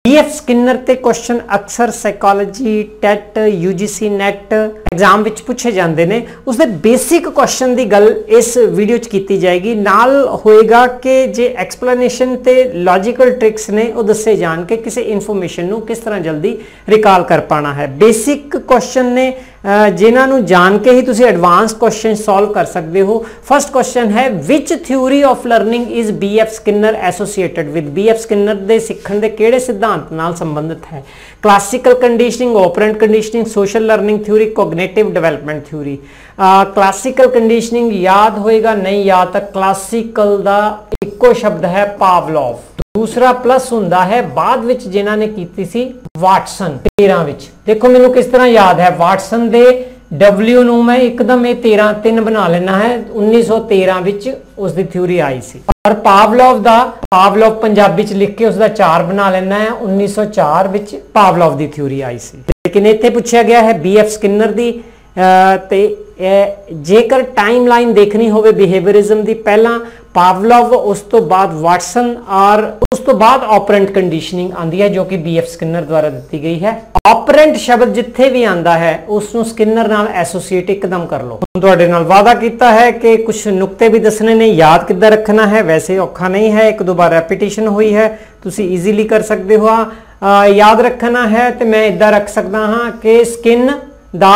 BF Skinner ते question अक्सर psychology TET UGC NET exam विच पूछे जाते हैं। उसके बेसिक क्वेश्चन की गल इस वीडियो च की जाएगी। नाल होएगा कि जे एक्सप्लेनेशन ते लॉजिकल ट्रिक्स ने वो दसे जान के किसी इन्फॉर्मेशन नू किस तरह जल्दी रिकॉल कर पाना है। बेसिक क्वेश्चन ने जिन्होंने जान के ही तुसी एडवांस क्वेश्चन सॉल्व कर सकते हो। फर्स्ट क्वेश्चन है विच theory of learning is BF Skinner associated with. BF Skinner दे सीखण दे किहड़े सिद्धांत नाल संबंधित है? Classical conditioning, operant conditioning, social learning theory, cognitive development theory. Classical conditioning याद होएगा, नहीं याद तो क्लासिकल दा इक्को शब्द है पावलोव। दूसरा प्लस हुंदा है बाद विच जिन्हां ने कीती सी वाटसन 13 विच। देखो मैनू किस तरह याद है, वाटसन दे W नू मैं एकदम ये 13 3 बना लेना है। 1913 विच उसकी थ्योरी आई सी। और पावलोव पंजाबी च लिख के उसका 4 बना लेना है। 1904 विच पावलोव की थ्योरी आई सी। लेकिन इत्थे पूछा गया है BF स्किनर दी ते जेकर टाइमलाइन देखनी होवे बिहेवियरिज्म दी, पहला पावलोव, उस तो बाद वाटसन और उस तो बाद ऑपरेंट कंडीशनिंग आंदी है जो कि BF स्किनर द्वारा दी गई है। ऑपरेंट शब्द जिथे भी आंदा है उसनू स्किनर नाल एसोसिएट एकदम कर लो। तुहाडे नाल वादा किया है कि कुछ नुकते भी दसने ने, याद किद्दां रखना है। वैसे औखा नहीं है, एक दो बार रेपीटेशन हुई है, तुसी इजीली कर सकते हो। याद रखना है तो मैं इदा रख सकता हाँ कि स्किन दा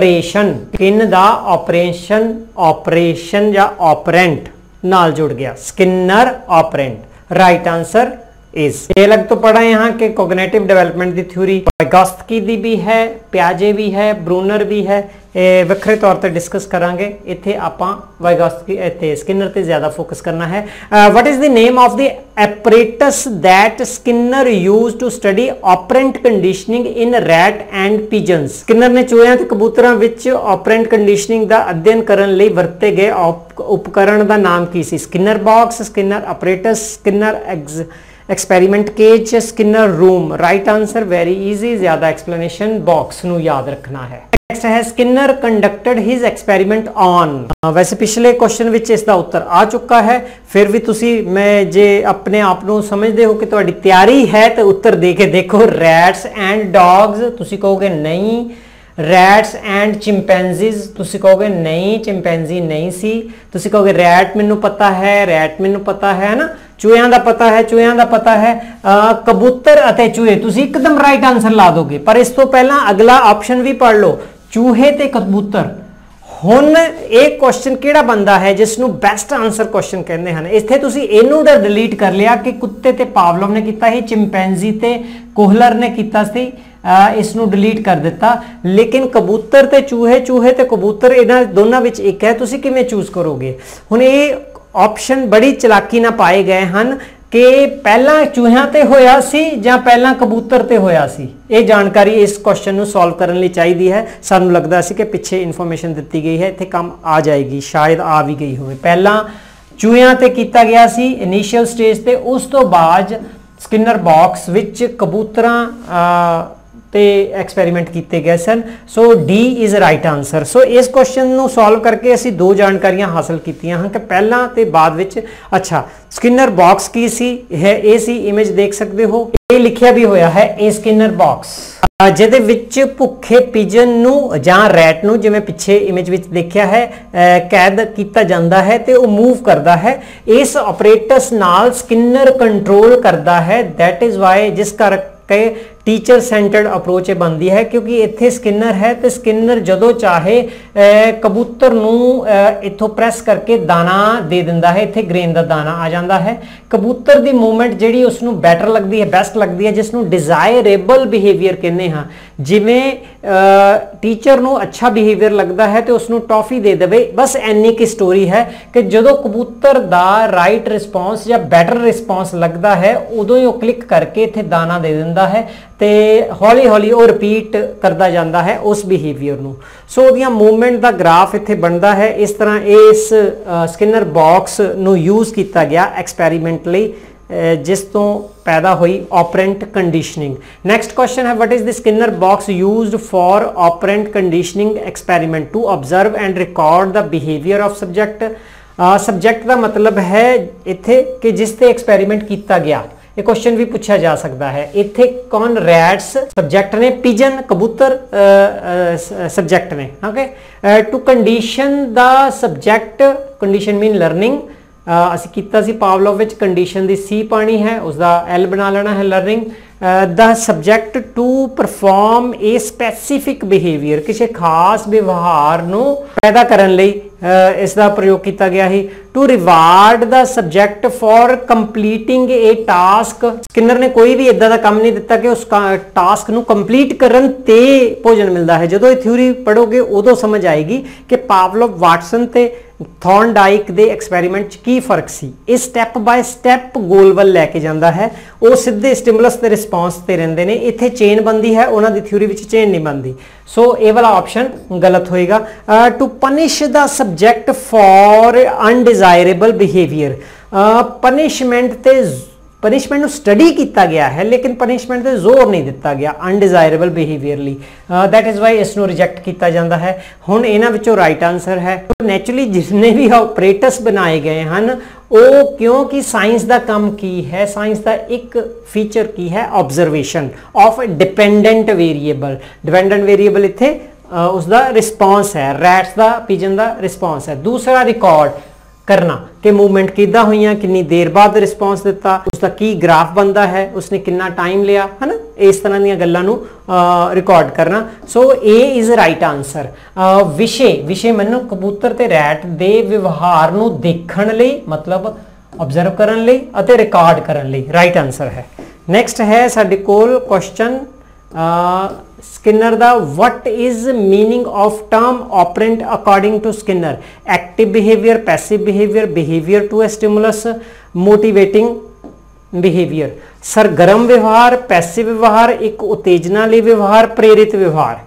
ऑपरेशन या ऑपरेंट नाल जुड़ गया, Skinner operant. Right answer is. ये अलग तो पढ़ा यहाँ के कॉग्निटिव डेवलपमेंट की थ्योरी वाइगोत्स्की दी भी है, प्याजे भी है, ब्रूनर भी है। वक्रे तौर पर डिस्कस करांगे। इत्थे आपां वाइगोत्स्की इत्थे स्किनर ते ज्यादा फोकस करना है। What is the name of the apparatus that Skinner used to study operant conditioning in rat and pigeons. Skinner ने चूहियां ते कबूतरां विच ऑपरेंट कंडीशनिंग दा अध्ययन करन लई वरते गए उपकरण दा नाम की सी? Skinner box, Skinner apparatus, Skinner experiment cage, Skinner room. Right answer very easy, ज्यादा एक्सप्लेनेशन बॉक्स नू याद रखना है। नेक्स्ट है Skinner conducted his experiment on. वैसे पिछले क्वेश्चन विच इसका उत्तर आ चुका है, फिर भी तुसी मैं जे अपने आप को समझते हो कि तुहाडी तैयारी है तो उत्तर दे के देखो। रैट्स एंड डॉग्स, तुसी कहोगे नहीं। रैट्स एंड चिंपैंजीज, तुसी कहोगे नहीं, चिंपैंजी नहीं सी। तुसी कहोगे रैट मैनू पता है, रैट मैनू पता है ना, चूहियां दा पता है, चूहियां दा पता है। कबूतर अते चूहे, तुसी एकदम राइट आंसर ला दोगे। पर इस तो पहला अगला ऑप्शन भी पढ़ लो, चूहे ते कबूतर। हुण एक क्वेश्चन किहड़ा बनदा है जिसनू बेस्ट आंसर क्वेश्चन कहते हैं? इत्थे तुसी इनू दा डिलीट कर लिया कि कुत्ते ते पावलोव ने कीता ही, चिंपैंजी ते कोहलर ने कीता सी, इसनू डिलीट कर दिता। लेकिन कबूतर ते चूहे, चूहे ते कबूतर, इन्हां दोनों विच एक है। तुसी किवें चूज करोगे? हुण ये ऑप्शन बड़ी चलाकी ना पाए गए हैं कि पहला चूहियां ते होया सी जां पहला कबूतर ते होया सी। ये जानकारी इस क्वेश्चन नू सॉल्व करने लई चाहिदी है। सानू लगदा सी कि पिछे इन्फॉर्मेशन दित्ती गई है, इत्थे काम आ जाएगी, शायद आ भी गई होवे। पहला चूहियां ते कीता गया सी इनिशियल स्टेज ते, उस तो बाद स्किनर बॉक्स विच कबूतरां ते एक्सपेरिमेंट किए गए सन। So D is right answer. So इस क्वेश्चन नू सॉल्व करके असी दो जानकारियां हासिल कीतियां हैं कि पहला ते बाद विच। अच्छा, स्किनर बॉक्स की सी है, ए सी इमेज देख सकते हो, ये लिखिया भी होया है ए स्किनर बॉक्स, जिहदे विच भुखे पिजन नू जां रैट नू, जिवें पिछे इमेज विच देखिया है, कैद कीता जांदा है ते वो मूव करदा है। इस ऑपरेटस नाल स्किनर कंट्रोल करदा है। दैट इज वाई जिस करके टीचर सेंटर्ड अप्रोच बनती है, क्योंकि इत्थे स्किनर है तो स्किनर जदों चाहे कबूतर नू इत्थों प्रेस करके दाना दे दिंदा है। इत्थे ग्रेन का दाना आ जाता है। कबूतर की मूवमेंट जिहड़ी उसनू बैटर लगती है, बेस्ट लगती है, जिसनू डिजायरेबल बिहेवियर कहने हाँ। जिवें टीचर नू अच्छा बिहेवियर लगता है तो उसनू टॉफी दे देवे, बस इन्नी की स्टोरी है कि जदों कबूतर दा राइट रिस्पॉन्स या बैटर रिस्पॉन्स लगता है उदों ही वो क्लिक करके इत्थे दाना दे दिंदा है ते हौली हौली वो रिपीट करता जाता है उस बिहेवियर नू। सो उहदियां मूवमेंट का ग्राफ इत्थे बनता है। इस तरह इस स्किनर बॉक्स नू यूज़ किया गया एक्सपेरीमेंट लई, जिस तो पैदा हुई ऑपरेंट कंडीशनिंग। नेक्स्ट क्वेश्चन है, what is the Skinner box used for operant conditioning experiment? To observe and record the behaviour of subject. Subject का मतलब है इत्थे कि जिस ते एक्सपेरिमेंट किया गया। ये क्वेश्चन भी पूछा जा सकता है। इत्थे कौन रैट्स सब्जेक्ट ने, पिजन कबूतर सब्जेक्ट ने। Okay, to condition the subject, condition mean learning. ਅਸੀਂ ਕੀਤਾ ਸੀ ਪਾਵਲੋਵ ਵਿੱਚ ਕੰਡੀਸ਼ਨ ਦੀ ਸੀ ਪਾਣੀ ਹੈ, ਉਸਦਾ ਐਲ ਬਣਾ ਲੈਣਾ ਹੈ learning. The subject to perform a specific behaviour, किसी खास व्यवहार नू पैदा करने लई इसका प्रयोग किया गया है। To reward the subject for completing a task, Skinner ने कोई भी इदा का काम नहीं दिता कि उस टास्क नू कंप्लीट करन ते भोजन मिलता है। जो ये थ्योरी पढ़ोगे उदों समझ आएगी कि पावलोव, वाटसन ते थॉर्नडाइक दे एक्सपैरीमेंट च की फर्क सी। ये स्टैप बाय स्टैप गोल वल लैके जाता है, वो सीधे स्टिमुलस ते रिस्पॉन्स ते रहिंदे ने। इत्थे चेन बनती है, उन्होंने थ्योरी विच चेन नहीं बनती। सो ये वाला ऑप्शन गलत होएगा। To punish the subject for undesirable behaviour, punishment ते पनिशमेंट नू स्टडी किया गया है लेकिन पनिशमेंट ते जोर नहीं दिता गया अनडिजायरेबल बिहेवियर ली। दैट इज वाई इसनू रिजेक्ट किया जाता है। हुण इन्हां विचों राइट आंसर है नैचुरली जितने भी ऑपरेटर्स बनाए गए हैं वो, क्योंकि साइंस का काम की है, साइंस का एक फीचर की है observation of dependent variable. Dependent variable इत्थे उसका रिस्पॉन्स है, रैट्स का, पिजन का रिस्पॉन्स है। दूसरा रिकॉर्ड करना कि मूवमेंट किदा हुई, कितनी देर बाद रिस्पॉन्स दिता, उसका की ग्राफ बनता है, उसने कितना टाइम लिया, है ना, इस तरह दी गल्लां नू रिकॉर्ड करना। So A is right answer. विषय, विषय मैनू कबूतर ते रैट दे व्यवहार नू देखण लई, मतलब ऑब्जर्व करन लई अते रिकॉर्ड करन लई राइट आंसर है। नैक्सट है साडे कोल क्वेश्चन स्किनर दा, what is meaning of term operant according to Skinner? Active behaviour, passive behaviour, behaviour to a stimulus, motivating behaviour. सरगर्म व्यवहार, पैसिव व्यवहार, एक उत्तेजना ਲਈ व्यवहार, प्रेरित व्यवहार।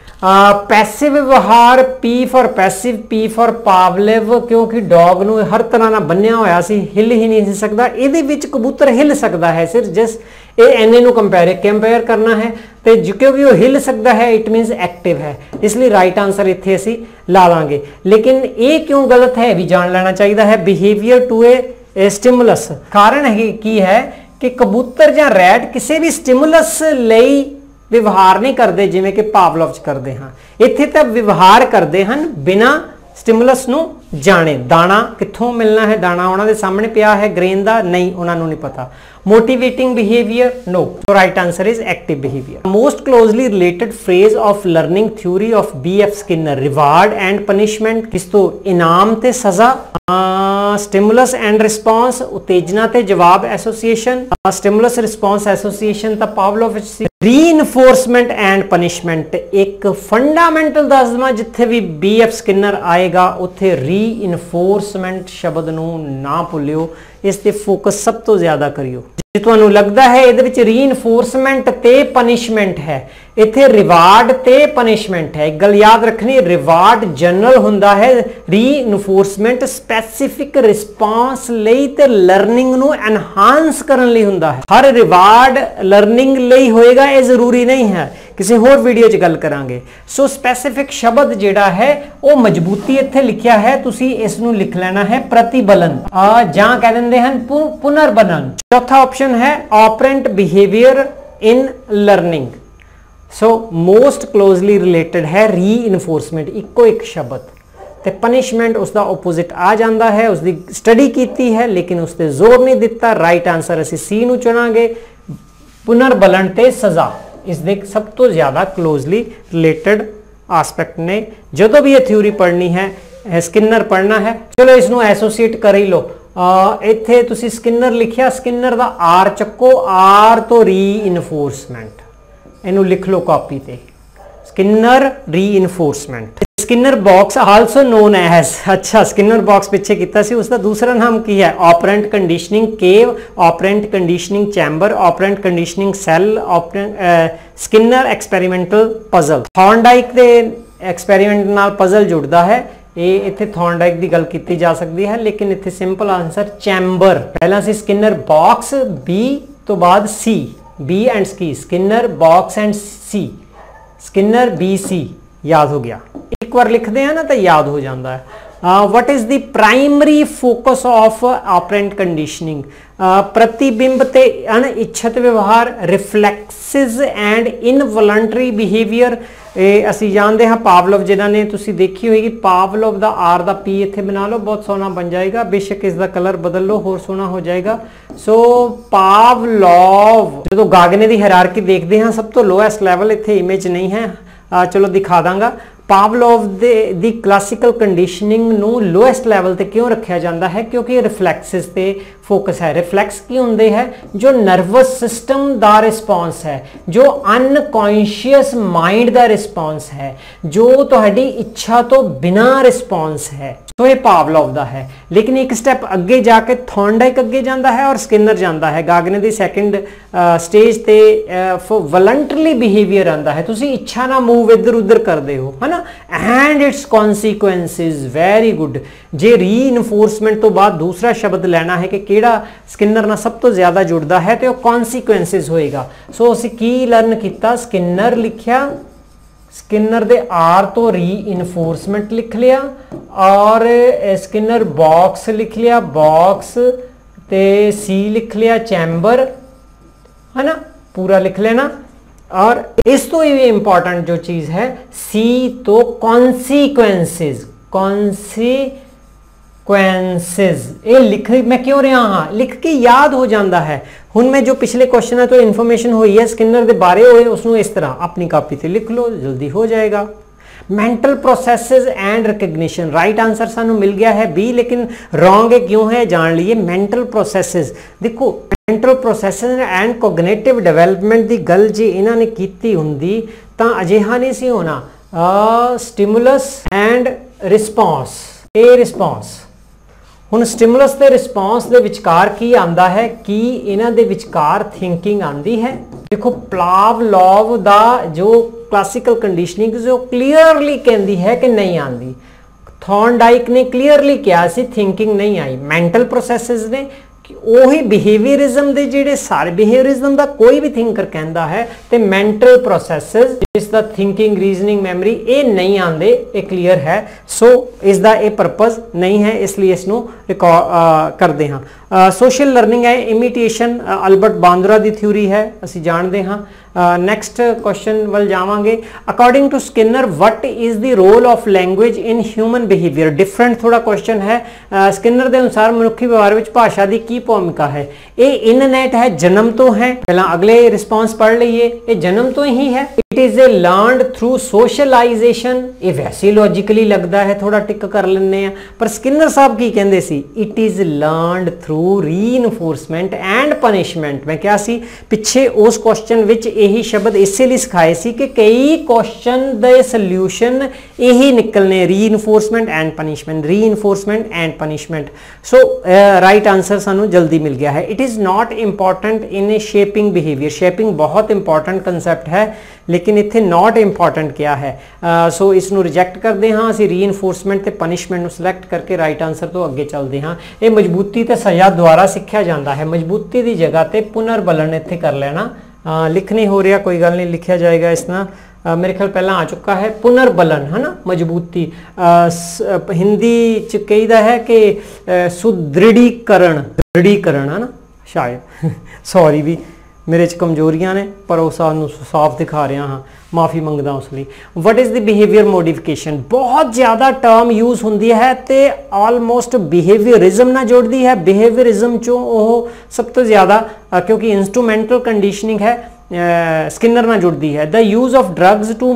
पैसिव व्यवहार P for passive, P for Pavlov, क्योंकि डॉग नू हर तरह ना बन्निया होया सी, हिल ही नहीं सकता। इहदे विच कबूतर हिल सकता है, सिर्फ जिस ये एने नू कंपेयर करना है तो क्योंकि वो हिल सकता है इट मीनस एक्टिव है, इसलिए राइट आंसर इत्थे असी ला लांगे। लेकिन ये क्यों गलत है भी जान लेना चाहिए है। बिहेवियर टू ए स्टिमुलस, कारण है की है कि कबूतर या रैट किसी भी स्टिमुलस लई व्यवहार नहीं करते जिवें कि पावलोव करते हैं। इत्थे तो व्यवहार करते हैं बिना स्टिमुलस नू जाने। दाना कित्थों मिलना है, दाना उन्होंने सामने पिया है ग्रेन का, नहीं उन्होंने नहीं पता। Motivating behaviour, no. तो right answer is active behaviour. Most closely related phrase of learning theory of B.F. Skinner, reward and punishment, किस तो इनाम ते सजा, स्टिमुलस एंड रिस्पॉन्स, उत्तेजना ते जवाब एसोसिएशन, स्टिमुलस रिस्पॉन्स एसोसिएशन ता पावलोव, रीइनफोर्समेंट एंड पनिशमेंट। एक फंडामेंटल दस दवां, जिथे भी B.F. स्किनर आएगा उत्थे रीइनफोर्समेंट शब्द नू ना भुलियो, इस ते फोकस सब तो ज्यादा करियो। जे तुहानू लगदा है इहदे विच रीइनफोर्समेंट ते पनिशमेंट है, इत्थे रिवार्ड ते पनिशमेंट है, एक गल याद रखनी, रिवार्ड जनरल हुंदा है, रीइनफोर्समेंट स्पैसिफिक रिस्पॉन्स लई ते लर्निंग नू एनहांस करन लई हुंदा है। हर रिवार्ड लर्निंग लई होएगा ये जरूरी नहीं है, किसी होर वीडियो च गल करांगे। सो स्पैसिफिक शब्द जिहड़ा है वो मजबूती इत्थे लिखिया है, तुसी इस नू लिख लेना है प्रतिबलन, जां कह दिंदे हन पुनर्बनन। चौथा ऑप्शन है operant behaviour in learning. So most closely related है रीइनफोर्समेंट, इको एक शब्द ते पनिशमेंट उसका ओपोजिट आ जाता है। उसकी स्टडी की है लेकिन उसते जोर नहीं दिता। राइट आंसर असी सी नू चुनांगे, पुनर्बलन ते सजा इसके सब तो ज़्यादा क्लोजली रिलेटेड आस्पेक्ट ने। जो भी ये थ्योरी पढ़नी है, स्किनर पढ़ना है, चलो इसनू एसोसीएट कर ही लो। इत्थे तुसी स्किनर लिखिया, स्किनर दा आर चक्को, आर तो रीइनफोर्समेंट, इनू लिख लो कॉपी ते, Skinner reinforcement. Skinner box also known as, अच्छा स्किनर बॉक्स पिछे किया सी, उसका दूसरा नाम की है operant conditioning cage, operant conditioning chamber, operant conditioning cell, Skinner experimental puzzle. Thorndike के एक्सपेरिमेंट नाल पजल जुड़ता है, ये इत्थे थॉर्नडाइक की गल की जा सकती है, लेकिन इत्थे सिंपल आंसर चैम्बर। पहला सी स्किनर बॉक्स, बी तो बाद C, B and C, Skinner box and C, Skinner B C, याद हो गया। एक बार लिखते हैं ना तो याद हो जाता है। What is the primary focus of operant conditioning? प्रतिबिंब ते अनिच्छत व्यवहार, रिफ्लैक्सिस एंड इनवॉलंटरी बिहेवियर, ਅਸੀਂ जानते हैं पावलोव जिन्होंने तुसी देखी होगी, पावलोव का आर का पी इत्थे बना लो, बहुत सोहना बन जाएगा, बेशक इसका कलर बदल लो होर सोहना हो जाएगा। सो पावलोव जो गागने की हायरार्की देखते हैं, सब तो लोएस्ट लैवल इत्थे इमेज नहीं है, चलो दिखा दांगा। पावलोव दी क्लासिकल कंडीशनिंग नू लोएस्ट लैवल ते क्यों रखा जाता है, क्योंकि रिफ्लैक्सिस पे फोकस है। रिफ्लैक्स की होंदे है जो नर्वस सिस्टम दा रिस्पॉन्स है, जो अनकॉन्शियस माइंड दा रिस्पॉन्स है, जो तुहाडी इच्छा तो बिना रिस्पॉन्स है। तो ये पावलोव दा है। लेकिन एक स्टेप अगे जाके थॉर्नडाइक अगे जाता है और स्किनर जाता है। गागने दी सैकेंड स्टेज ते वॉलंटरली बिहेवियर आता है, तुसी इच्छा ना मूव इधर उधर करते हो, है ना, and its consequences. Very good. जे रीइनफोर्समेंट तो बाद दूसरा शब्द लेना है कि केड़ा स्किनर ना सब तो ज्यादा जुड़ता है, तो कॉन्सिक्वेंसिस होएगा। सो असीं की लर्न किया, स्किनर लिखिया, स्किनर दे आर तो रीइनफोर्समेंट लिख लिया, और स्किनर बॉक्स लिख लिया, बॉक्स ते सी लिख लिया, चैम्बर, है ना, पूरा लिख लेना। और इस तो ये इंपॉर्टेंट जो चीज है, सी तो कॉन्सिक्वेंसिस, ये लिख मैं क्यों रहा हाँ, लिख के याद हो जाता है। हुण मैं जो पिछले क्वेश्चन है तो इन्फॉर्मेशन हुई है स्किनर के बारे होए, उसनों इस तरह अपनी कापी से लिख लो, जल्दी हो जाएगा। Mental processes and recognition, right answer सानू मिल गया है बी, लेकिन रॉन्ग है क्यों है जान लीजिए। मेंटल प्रोसेसेस, देखो mental processes and cognitive development की गल जे इन्होंने की हुंदी तां अजिहा नहीं सी होना। स्टिमुलस एंड रिस्पॉन्स, ए रिस्पॉन्स। हुण स्टिमुलस ते रिस्पॉन्स दे विचकार की आंदा है, कि इन्हां दे विचकार थिंकिंग आंदी है। देखो पावलोव दा जो क्लासिकल कंडीशनिंग जो क्लीयरली कहती है कि नहीं आंदी, थॉर्नडाइक ने क्लीयरली कहा सी थिंकिंग नहीं आई। मेंटल प्रोसेसेस ने ਉਹੀ ਬਿਹੇਵੀਅਰਿਜ਼ਮ ਦੇ ਜਿਹੜੇ ਸਾਰੇ ਬਿਹੇਵੀਅਰਿਜ਼ਮ ਦਾ ਕੋਈ ਵੀ ਥਿੰਕਰ ਕਹਿੰਦਾ ਹੈ ਤੇ ਮੈਂਟਲ ਪ੍ਰੋਸੈਸਸ ਜਿਸ ਦਾ ਥਿੰਕਿੰਗ ਰੀਜ਼ਨਿੰਗ ਮੈਮਰੀ ਇਹ ਨਹੀਂ ਆਉਂਦੇ, ਇਹ ਕਲੀਅਰ ਹੈ। ਸੋ ਇਸ ਦਾ ਇਹ ਪਰਪਸ ਨਹੀਂ ਹੈ, ਇਸ ਲਈ ਇਸ ਨੂੰ ਕਰਦੇ ਹਾਂ। ਸੋਸ਼ਲ ਲਰਨਿੰਗ ਹੈ, ਇਮੀਟੇਸ਼ਨ ਅਲਬਰਟ ਬਾਂਦਰਾ ਦੀ ਥਿਊਰੀ ਹੈ, ਅਸੀਂ ਜਾਣਦੇ ਹਾਂ। ਨੈਕਸਟ क्वेश्चन ਵੱਲ ਜਾਵਾਂਗੇ। According to Skinner what is the role of language in human behaviour. Different थोड़ा क्वेश्चन है। स्किनर के अनुसार मनुखी व्यवहार में भाषा की की भूमिका है। ये इननेट है, जन्म तो है, पहला अगले रिस्पॉन्स पढ़ लीए, ये जन्म तो ही है। It is a learned through socialisation, ये वैसे लॉजिकली लगता है, थोड़ा टिक कर लेने हैं, पर स्किनर साहब की कहते सी it is learned through reinforcement and punishment. मैं क्या सी पिछे उस क्वेश्चन विच यही शब्द इसे लिए सिखाए सी कि कई क्वेश्चन दे सल्यूशन यही निकलने, reinforcement and punishment, reinforcement and punishment. So right answer सानू जल्दी मिल गया है। It is not important in a shaping behaviour. Shaping बहुत इंपॉर्टेंट कंसैप्ट है, लेकिन इत्थे नॉट इंपॉर्टेंट क्या है। सो इसनू रिजेक्ट करते हाँ, असीं रीइनफोर्समेंट ते पनिशमेंट नू सिलेक्ट करके राइट आंसर तो अगे चलते हाँ। ये मजबूती ते सज़ा द्वारा सीखा जाता है, मजबूती की जगह ते पुनर्बलन इत्थे कर लेना। लिख नहीं हो रहा, कोई गल नहीं, लिखा जाएगा इस तरह। मेरे ख्याल पहला आ चुका है पुनर्बलन, है ना, मजबूती। हिंदी च कहीदा है कि सुदृढ़ीकरण, दृढ़ीकरण, है ना, शायद सॉरी भी मेरे च कमजोरियां ने, पर उस साफ दिखा रहा हाँ, माफ़ी मंगदा उस लिए। What is the behaviour modification, बहुत ज़्यादा टर्म यूज़ होंदी है तो ऑलमोस्ट बिहेवियरिज्म ना जोड़ती है। बिहेवियरिज्म चो सब तो ज़्यादा, क्योंकि इंस्ट्रूमेंटल कंडीशनिंग है, स्किनर ना जुड़ती है। The use of drugs to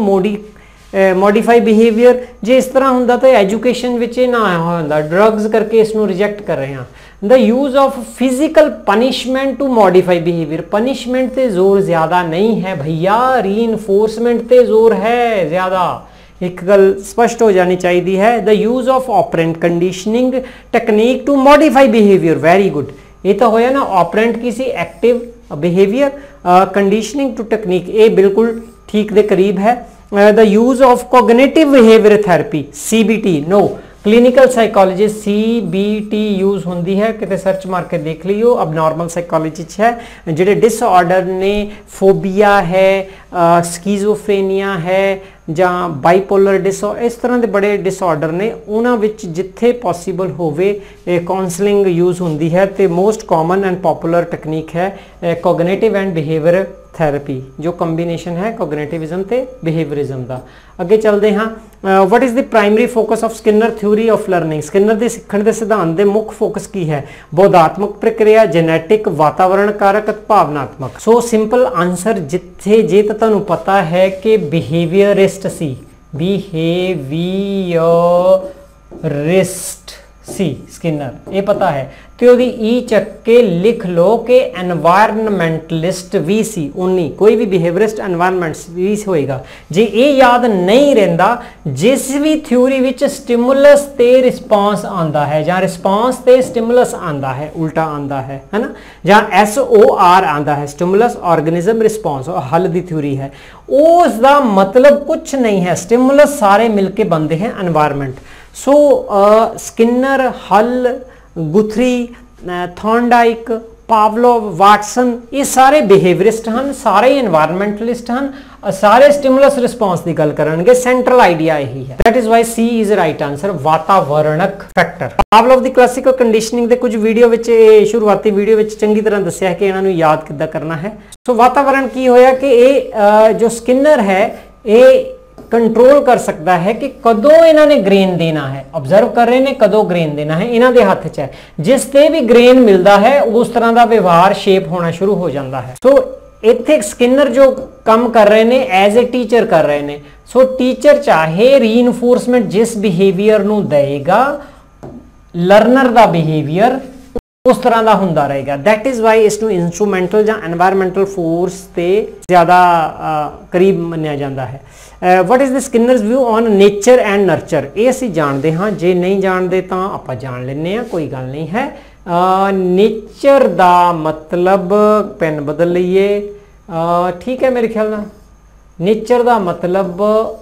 modify behaviour, जे इस तरह होंदा तो एजुकेशन विच ना होंदा, ड्रग्स करके इसनू रिजेक्ट कर रहे हैं। The use of physical punishment to modify behaviour, punishment ते जोर ज़्यादा नहीं है भैया, रीइनफोर्समेंट ते जोर है ज़्यादा, एक गल स्पष्ट हो जानी चाहिए है। The use of operant conditioning technique to modify behaviour, very good. ये तो होया ना, ऑपरेंट किसी active behaviour, conditioning to technique, ये बिल्कुल ठीक दे करीब है। The use of cognitive behaviour therapy, CBT, no, clinical psychology CBT use होंदी है, किते सर्च मार के देख लियो। अब नॉर्मल साइकोलॉजी है जिहड़े डिसऑर्डर ने, फोबिया है, स्कीजोफ्रेनिया है ਜਾਂ ਬਾਈਪੋਲਰ इस तरह के बड़े डिसऑर्डर ने, उन्हां विच जिथे पॉसीबल होवे काउंसलिंग यूज होंदी है। तो most common and popular technique है कोग्निटिव एंड बिहेवियर थैरेपी, जो कंबीनेशन है कोग्निटिविज्म ते बिहेवियरिज्म का। अगे चलते हाँ, what is the primary focus of Skinner theory of learning. Skinner के सीखण के सिद्धांत के मुख्य फोकस की है? बोधात्मक प्रक्रिया, जेनेटिक, वातावरण कारक, भावनात्मक। सो सिंपल आंसर जिथे जे तो तुहानूं पता है कि बिहेवियरिस्ट सी, बिहेवियरिस्ट सी स्किनर, ये पता है। तो ਉਹਦੀ ई ਚੱਕ के लिख लो कि एनवायरनमेंटलिस्ट भी सी, उन्नी कोई भी बिहेवियरिस्ट एनवायरनमेंट भी होएगा। जे ये याद नहीं रहता, जिस भी थ्योरी विच स्टिमुलस ते रिस्पॉन्स आंदा है, ਜਾਂ रिस्पॉन्स ते स्टिमुलस आंदा है, उल्टा आंदा है ना, ਜਾਂ SOR आंदा है, स्टिमुलस ऑर्गेनिज्म रिस्पॉन्स, हल दी थ्योरी है। उसका मतलब कुछ नहीं है, स्टिमुलस सारे मिलके बनते हैं एनवायरनमेंट। सो स्किनर, हल, गुथरी, थॉर्नडाइक, पावलोव, वाटसन, ये सारे बिहेवियरिस्ट हैं, सारे एनवायरनमेंटलिस्ट हैं, सारे स्टिमुलस रिस्पॉन्स की गल करेंगे। सेंट्रल आइडिया यही है। That is why C is right answer, वातावरणक फैक्टर। पावलोव की क्लासिकल कंडीशनिंग के कुछ वीडियो विच, शुरुआती वीडियो विच चंगी तरह दस्या है कि इन्होंने याद किद्दां करना है। सो वातावरण की होया कि ये जो स्किनर है ये कंट्रोल कर सकता है कि कदों इन्होंने ग्रेन देना है, ऑब्जर्व कर रहे हैं कदों ग्रेन देना है, इन्हों के हाथ च है। जिस ते भी ग्रेन मिलता है उस तरह का व्यवहार शेप होना शुरू हो जाता है। सो इत्थे स्किनर जो काम कर रहे हैं एज ए टीचर कर रहे हैं। सो टीचर चाहे रीइनफोर्समेंट जिस बिहेवियर नूं देगा, लर्नर का बिहेवियर उस तरह का होंदा रहेगा। दैट इज़ वाई इसनूं इंस्ट्रूमेंटल या एनवायरमेंटल फोर्स से ज़्यादा करीब मन्निया जाता है। What is the Skinner's view on nature and nurture, ये असीं जानते हाँ, जे नहीं जानते तो आप जान लें, कोई गल नहीं है। नेचर का मतलब, पेन बदल लीए, ठीक है मेरे ख्याल नाल। नेचर का मतलब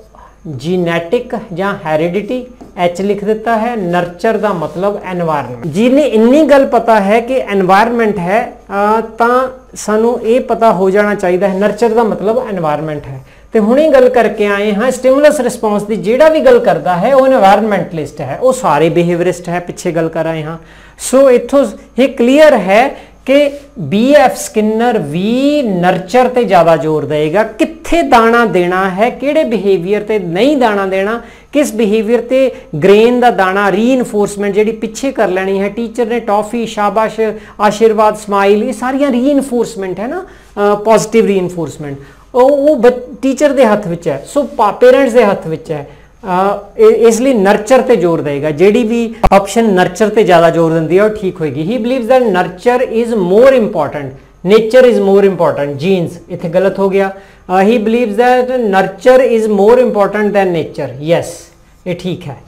जीनैटिक या हैरिडिटी, एच लिख देता है। नर्चर का मतलब एनवायरनमेंट। जिन्हें इन्नी गल पता है कि एनवायरनमेंट है तो सानू ये पता हो जाना चाहिए है नर्चर का मतलब एनवायरनमेंट है। तो हुणे गल करके आए हाँ स्टिमुलस रिस्पॉन्स की, जिहड़ा भी गल करता है वो एनवायरनमेंटलिस्ट है, वो सारे बिहेवियरिस्ट है, पिछे गल कर आए हाँ। सो इत्थों ये क्लीयर है कि BF स्किनर भी नर्चर ते ज़्यादा जोर देगा, कित्थे दाना देना है, किहड़े बिहेवियर ते नहीं दाना देना, किस बिहेवियर ते ग्रेन का दाना, रीइनफोर्समेंट जी पिछे कर लेनी है। टीचर ने टॉफी, शाबाश, आशीर्वाद, स्माइल, ये सारिया रीइनफोर्समेंट है ना, पॉजिटिव रीइनफोर्समेंट, वो टीचर के हथ विच है। सो पेरेंट्स के हथ विच है, इसलिए नर्चर ते जोर देगा। जेडी भी ऑप्शन नर्चर ते ज़्यादा जोर देती है वो ठीक होगी। He believes that nurture is more important, nature is more important, genes इतने गलत हो गया। He believes that nurture is more important than nature, yes ये ठीक है।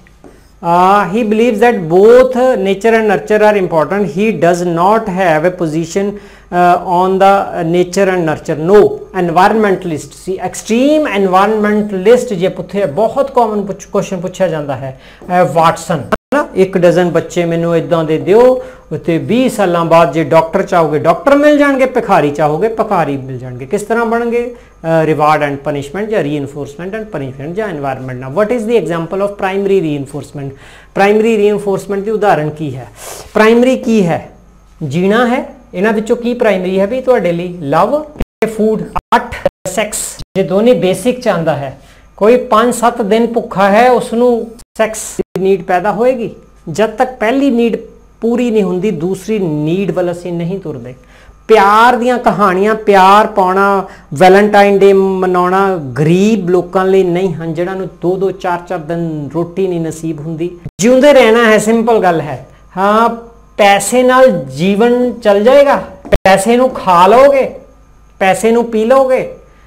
he believes that both nature and nurture are important. He does not have a position on the nature and nurture. No, environmentalist, see extreme environmentalist जे पुछे बहुत common question पूछा जाता है। Watson ना, 1 dozen बच्चे मैनू इदा दे दिओ ते 20 साल बाद जे डॉक्टर चाहोगे डॉक्टर मिल जाएंगे, भिखारी चाहोगे भिखारी मिल जाएंगे। किस तरह बनगे? रिवार्ड एंड पनिशमेंट या रीइनफोर्समेंट एंड पनिशमेंट या एनवायरनमेंट। ना what is the example of primary reinforcement? Primary reinforcement की उदाहरण की है? प्राइमरी की है जीना है, इन्हां विचों की प्राइमरी है भी तुहाडे लई? लव, फूड, 8 सैक्स, जे दोनों बेसिक चाहता है। कोई 5-7 दिन भुखा है उसनू सैक्स नीड पैदा होएगी। जब तक पहली नीड पूरी नहीं होंदी दूसरी नीड वाल असीं नहीं तुरदे। प्यार दियां कहानियां, प्यार पाउणा, वैलेंटाइन डे मनाउणा गरीब लोगों लिए नहीं हैं, जिन्हां नूं 2-2 4-4 दिन रोटी नहीं नसीब हुंदी। जिउंदे रहना है, सिंपल गल है। हाँ, पैसे नाल जीवन चल जाएगा, पैसे नूं खा लोगे, पैसे नूं पी लोगे,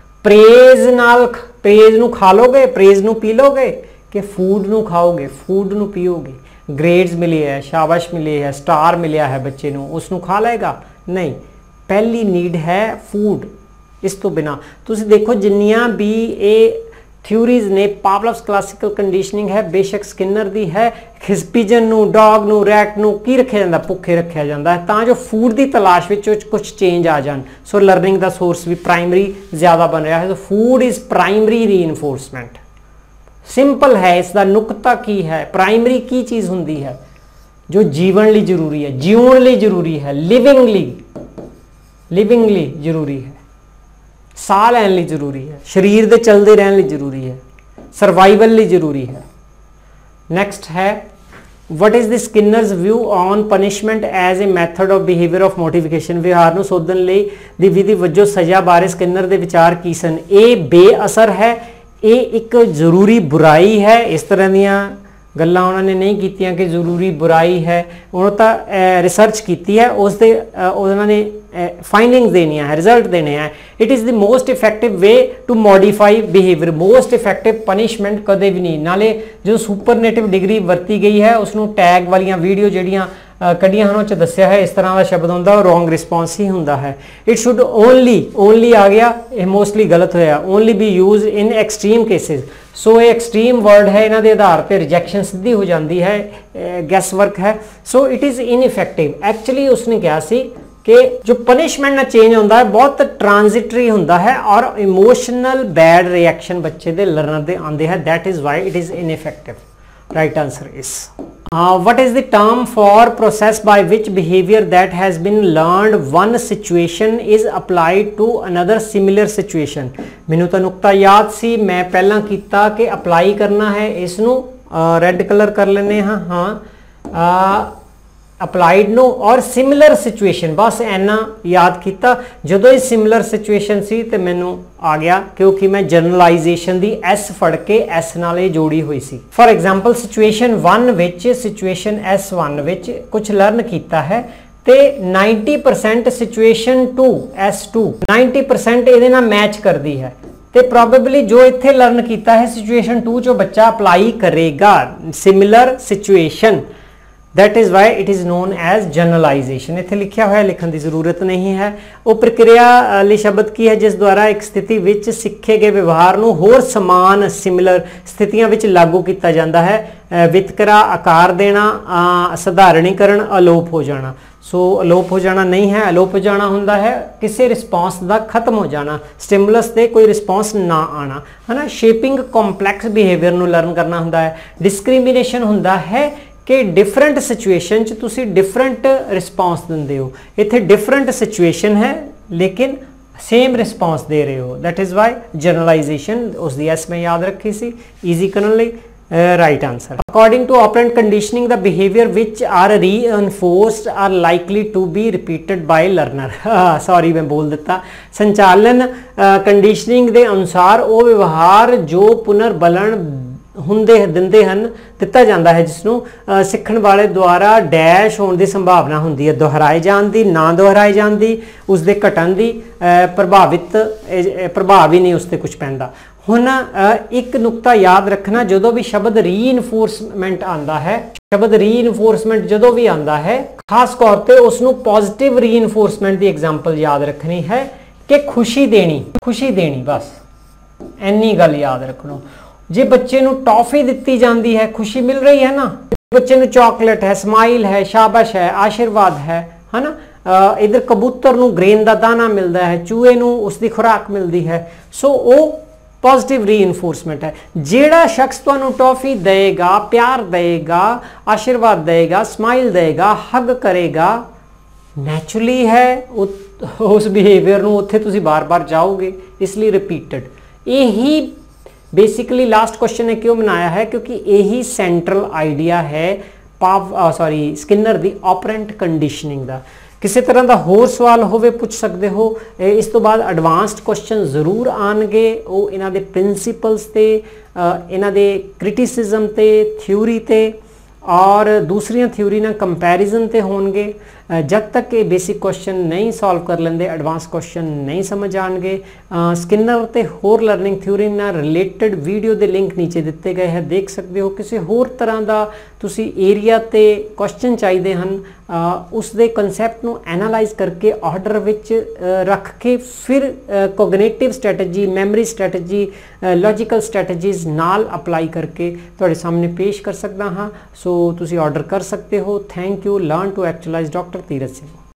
प्रेज नाल प्रेज नूं खा लोगे, प्रेज नूं पी लोगे, कि फूड नूं खाओगे, फूड नूं पीओगे। ग्रेड्स मिले है, शाबाश मिले है, स्टार मिलिया है बच्चे नूं, उसनूं खा लेगा? नहीं, पहली नीड है फूड। इस तो बिना तुसीं देखो जिन्नियां भी ये ਥਿਊਰੀਜ਼ ਨੇ। ਪਾਵਲੋਵਸ ਕਲਾਸੀਕਲ ਕੰਡੀਸ਼ਨਿੰਗ ਹੈ, ਬੇਸ਼ੱਕ ਸਕਿਨਰ ਦੀ ਹੈ। ਪਿਜਨ ਨੂੰ, ਡੌਗ ਨੂੰ, ਰੈਟ ਨੂੰ ਕੀ ਰੱਖਿਆ ਜਾਂਦਾ, ਭੁੱਖੇ ਰੱਖਿਆ ਜਾਂਦਾ ਹੈ ਤਾਂ ਜੋ ਫੂਡ ਦੀ ਤਲਾਸ਼ ਵਿੱਚ ਕੁਝ ਚੇਂਜ ਆ ਜਾਣ। ਸੋ ਲਰਨਿੰਗ ਦਾ ਸੋਰਸ ਵੀ ਪ੍ਰਾइमरी ज़्यादा बन रहा है। तो food is primary reinforcement. Simple है, इसका नुकता की है, प्राइमरी की चीज़ होंगी है जो जीवन ਲਈ ਜ਼ਰੂਰੀ है, जीवन ਲਈ ਜ਼ਰੂਰੀ है, लिविंगली ਜ਼ਰੂਰੀ है, ਸਾਹ ਲੈਣ ਲਈ ਜ਼ਰੂਰੀ है, शरीर ਦੇ चलते रहने ਲਈ ਜ਼ਰੂਰੀ है, सर्वाइवल ਲਈ ਜ਼ਰੂਰੀ है। नेक्स्ट है what is the Skinner's view on punishment as a method of behaviour of modification. ਵਿਹਾਰ ਨੂੰ ਸੋਧਣ ਲਈ ਦੀ ਵਿਧੀ ਵਜੋਂ ਸਜ਼ਾ ਬਾਰੇ ਸਕਿਨਰ ਦੇ ਵਿਚਾਰ ਕੀ ਸਨ। ਇਹ ਬੇਅਸਰ ਹੈ, ਇਹ ਇੱਕ ਜ਼ਰੂਰੀ ਬੁਰਾਈ ਹੈ। ਇਸ ਤਰ੍ਹਾਂ ਦੀਆਂ ਗੱਲਾਂ ਉਹਨਾਂ ਨੇ ਨਹੀਂ ਕੀਤੀਆਂ ਕਿ ਜ਼ਰੂਰੀ ਬੁਰਾਈ ਹੈ, ਉਹਨਾਂ ਤਾਂ ਰਿਸਰਚ ਕੀਤੀ ਹੈ, ਉਸ ਦੇ ਉਹਨਾਂ ਨੇ ਫਾਈਂਡਿੰਗਸ ਦੇਣੀਆਂ ਹੈ, ਰਿਜ਼ਲਟ ਦੇਣੇ ਹੈ। It is the most effective way to modify behaviour. Most effective punishment ਕਦੇ ਵੀ ਨਹੀਂ। ਨਾਲੇ ਜੋ ਸੁਪਰਨੇਟਿਵ ਡਿਗਰੀ ਵਰਤੀ ਗਈ ਹੈ ਉਸ ਨੂੰ ਟੈਗ ਵਾਲੀਆਂ ਵੀਡੀਓ ਜਿਹੜੀਆਂ ਕੱਢੀਆਂ ਹਨ ਉਹ 'ਚ ਦੱਸਿਆ ਹੈ ਇਸ ਤਰ੍ਹਾਂ ਦਾ ਸ਼ਬਦ ਹੁੰਦਾ ਉਹ ਰੋਂਗ ਰਿਸਪੌਂਸ ਹੀ ਹੁੰਦਾ ਹੈ। ਇਟ ਸ਼ੁੱਡ ਓਨਲੀ ਆ ਗਿਆ, ਇਹ ਮੋਸਟਲੀ ਗਲਤ ਹੋਇਆ। Only be use in extreme cases. So ਇਹ ਐਕਸਟ੍ਰੀਮ ਵਰਡ ਹੈ, ਇਹਨਾਂ ਦੇ ਆਧਾਰ ਤੇ ਰਿਜੈਕਸ਼ਨ ਸਿੱਧੀ ਹੋ ਜਾਂਦੀ ਹੈ, ਗੈਸ ਵਰਕ ਹੈ। So it is ineffective. Actually ਉਸਨੇ ਕਿਹਾ ਸੀ कि जो पनिशमेंट ना चेंज होता है बहुत ट्रांजिटरी होता है और इमोशनल बैड रिएक्शन बच्चे दे लर्नर दे आते हैं, that is why it is ineffective. Right answer is what is the term for process by which behavior that has been learned one situation is applied to another similar situation। मैनू तो नुकता याद सी, मैं पहला किया कि अप्लाई करना है, इसनू red colour कर लेने हाँ अप्लाइड नो और सिमिलर सिचुएशन, बस इन्ना याद किया। जो ही सिमिलर सिचुएशन सी ते मैनू आ गया क्योंकि मैं जनरलाइजेशन दी एस फड़ के एस नाल जोड़ी हुई सी। For example situation 1 which situation S1 which कुछ लर्न किया है ते 90% सिचुएशन 2 S2 90% इहदे नाल मैच करती है ते प्रॉबेबली जो इत्थे लर्न किया है सिचुएशन 2 चो बच्चा अप्लाई करेगा similar situation. That is why it is known as generalisation. इत्थे लिखा हुआ लिखने की जरूरत नहीं है। वो प्रक्रिया लिए शब्द की है जिस द्वारा एक स्थिति विच सीखे गए व्यवहार नूं होर समान सिमिलर स्थितियां विच लागू किया जाता है। वितकरा, आकार देना, साधारणीकरण, अलोप हो जाना। सो अलोप हो जाना नहीं है, अलोप हो जाना होंदा है किसी रिस्पॉन्स का खत्म हो जाना, स्टिमुलस से कोई रिस्पॉन्स ना आना है ना। शेपिंग कॉम्पलैक्स बिहेवियर नूं लर्न करना होंदा है। डिस्क्रिमिनेशन होंदा है कि डिफरेंट सिचुएशन च तुसी डिफरेंट रिस्पॉन्स दिंदे हो। इत्थे डिफरेंट सिचुएशन है लेकिन सेम रिस्पॉन्स दे रहे हो, दैट इज़ वाई जनरलाइजेशन। उसकी एस में याद रखी सी ईजी करने लई। Right answer according to operant conditioning the behaviour which are reinforced are likely to be repeated by learner. Sorry मैं बोल दिता। संचालन कंडीशनिंग के अनुसार वो व्यवहार जो पुनर्बलन ਹੁੰਦੇ ਦਿੰਦੇ ਹਨ ਦਿੱਤਾ ਜਾਂਦਾ ਹੈ ਜਿਸਨੂੰ ਸਿੱਖਣ ਵਾਲੇ ਦੁਆਰਾ ਡੈਸ਼ ਹੋਣ ਦੀ ਸੰਭਾਵਨਾ ਹੁੰਦੀ ਹੈ, ਦੁਹਰਾਏ ਜਾਣ ਦੀ, ਨਾ ਦੁਹਰਾਏ ਜਾਣ ਦੀ, ਉਸ ਦੇ ਘਟਣ ਦੀ, ਪ੍ਰਭਾਵ ਹੀ ਨਹੀਂ ਉਸ ਤੇ ਕੁਝ ਪੈਂਦਾ। ਹੁਣ ਇੱਕ ਨੁਕਤਾ ਯਾਦ ਰੱਖਣਾ, ਜਦੋਂ ਵੀ ਸ਼ਬਦ ਰੀਇਨਫੋਰਸਮੈਂਟ ਆਂਦਾ ਹੈ, ਸ਼ਬਦ ਰੀਇਨਫੋਰਸਮੈਂਟ ਜਦੋਂ ਵੀ ਆਂਦਾ ਹੈ ਖਾਸ ਤੌਰ ਤੇ ਉਸ ਨੂੰ ਪੋਜ਼ਿਟਿਵ ਰੀਇਨਫੋਰਸਮੈਂਟ ਦੀ ਐਗਜ਼ਾਮਪਲ ਯਾਦ ਰੱਖਣੀ ਹੈ ਕਿ ਖੁਸ਼ੀ ਦੇਣੀ, ਬਸ ਇੰਨੀ ਗੱਲ ਯਾਦ ਰੱਖਣਾ। जे बच्चे नूं टॉफी दी जाती है, खुशी मिल रही है ना, बच्चे नूं चॉकलेट है, स्माइल है, शाबाश है, आशीर्वाद है ना। इधर कबूतर नूं ग्रेन का दाना मिलता है, चूहे नूं उसकी खुराक मिलती है। सो वो पॉजिटिव रीइनफोर्समेंट है। जेड़ा शख्स तुहानूं टॉफी देगा, प्यार देगा, आशीर्वाद देगा, स्माइल देगा, हग करेगा, नैचुरली है उस बिहेवियर नूं उत्थे तुसीं बार बार जाओगे, इसलिए रिपीटेड। यही बेसिकली लास्ट क्वेश्चन ने क्यों बनाया है क्योंकि यही सेंट्रल आइडिया है स्किनर दी ऑपरेंट कंडीशनिंग दा। किसी तरह का होर सवाल होवे पूछ सकते हो। इस तो बाद एडवांस्ड क्वेश्चन जरूर आएंगे, वो इन्हां दे प्रिंसीपल्स ते, इन्हां दे क्रिटिसिज्म ते, थ्योरी ते और दूसरियां थ्योरी ना कंपैरिजन ते होंगे। जब तक ये बेसिक क्वेश्चन नहीं सॉल्व कर लेंगे एडवांस क्वेश्चन नहीं समझ आएंगे। स्किनर ते होर लर्निंग थ्योरी ना रिलेटेड वीडियो के लिंक नीचे दिते गए हैं, देख सकते हो। किसी होर तरह का तुसी एरिया ते क्वेश्चन चाहिए हैं ਉਸ ਦੇ ਕਨਸੈਪਟ ਨੂੰ ਐਨਾਲਾਈਜ਼ ਕਰਕੇ ਆਰਡਰ ਵਿੱਚ ਰੱਖ ਕੇ ਫਿਰ cognitive strategy, memory strategy, logical strategies ਨਾਲ ਅਪਲਾਈ ਕਰਕੇ ਤੁਹਾਡੇ ਸਾਹਮਣੇ ਪੇਸ਼ ਕਰ ਸਕਦਾ ਹਾਂ। ਸੋ ਤੁਸੀਂ ਆਰਡਰ ਕਰ ਸਕਦੇ ਹੋ। Thank you. Learn to actualise doctor Dhiraj Singh.